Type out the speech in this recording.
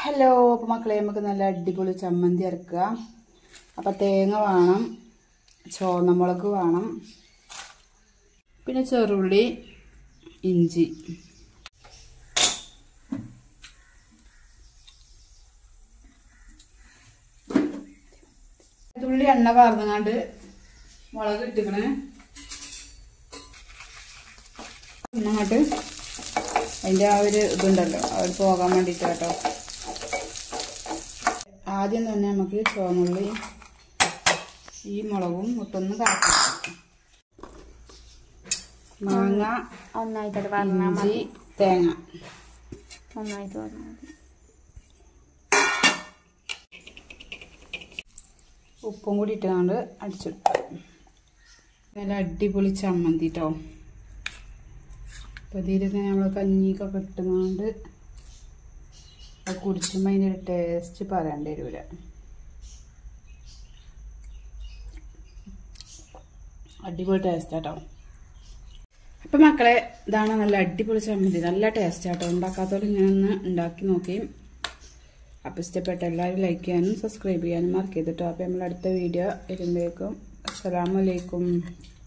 Hello, അപ്പോൾ മക്കളെ നമുക്ക് നല്ല അടിപൊളി ചമ്മന്തി അരക്കുക. അപ്പോൾ തേങ്ങ വേണം, ചുവന്ന മുളക് വേണം, പിന്നെ ചെറുള്ളി, ഇഞ്ചി. തുള്ളി എണ്ണ പാർന്നങ്ങാണ്ട് മുളക് ഇട്ടിക്കണേ. അങ്ങോട്ട് അതിൻ്റെ ആ ഒരു ഇതുണ്ടല്ലോ, അത് പോകാൻ വേണ്ടിയിട്ട് കേട്ടോ. ആദ്യം തന്നെ നമുക്ക് ചുവന്നുള്ളി ഈ മുളകും ഇട്ടൊന്ന് കറക്കാം. മാങ്ങ, ഇഞ്ചി, തേങ്ങ നന്നായിട്ട് പറഞ്ഞാൽ മതി. ഉപ്പും കൂടി ഇട്ടുകൊണ്ട് അടിച്ചെടുക്കാം. നല്ല അടിപൊളി ചമ്മന്തി കേട്ടോ. അപ്പോൾ ഇതിലൊക്കെ നമ്മൾ കഞ്ഞിക്കൊക്കെ ഇട്ടുകൊണ്ട് അത് കുടിച്ചുമ്പോൾ അതിൻ്റെ ഒരു ടേസ്റ്റ് പറയേണ്ടി വരില്ല. അടിപൊളി ടേസ്റ്റ് കേട്ടോ. അപ്പം മക്കളെ, ഇതാണ് നല്ല അടിപൊളി ചമ്മന്തി. നല്ല ടേസ്റ്റ് കേട്ടോ. ഉണ്ടാക്കാത്തവർ ഇങ്ങനെ ഒന്ന് ഉണ്ടാക്കി നോക്കി. അപ്പോൾ ഇഷ്ടപ്പെട്ട എല്ലാവരും ലൈക്ക് ചെയ്യാനും സബ്സ്ക്രൈബ് ചെയ്യാനും മറക്കരുത് കേട്ടോ. അപ്പോൾ നമ്മൾ അടുത്ത വീഡിയോ വരുമ്പോഴേക്കും അസ്സലാമു അലൈക്കും.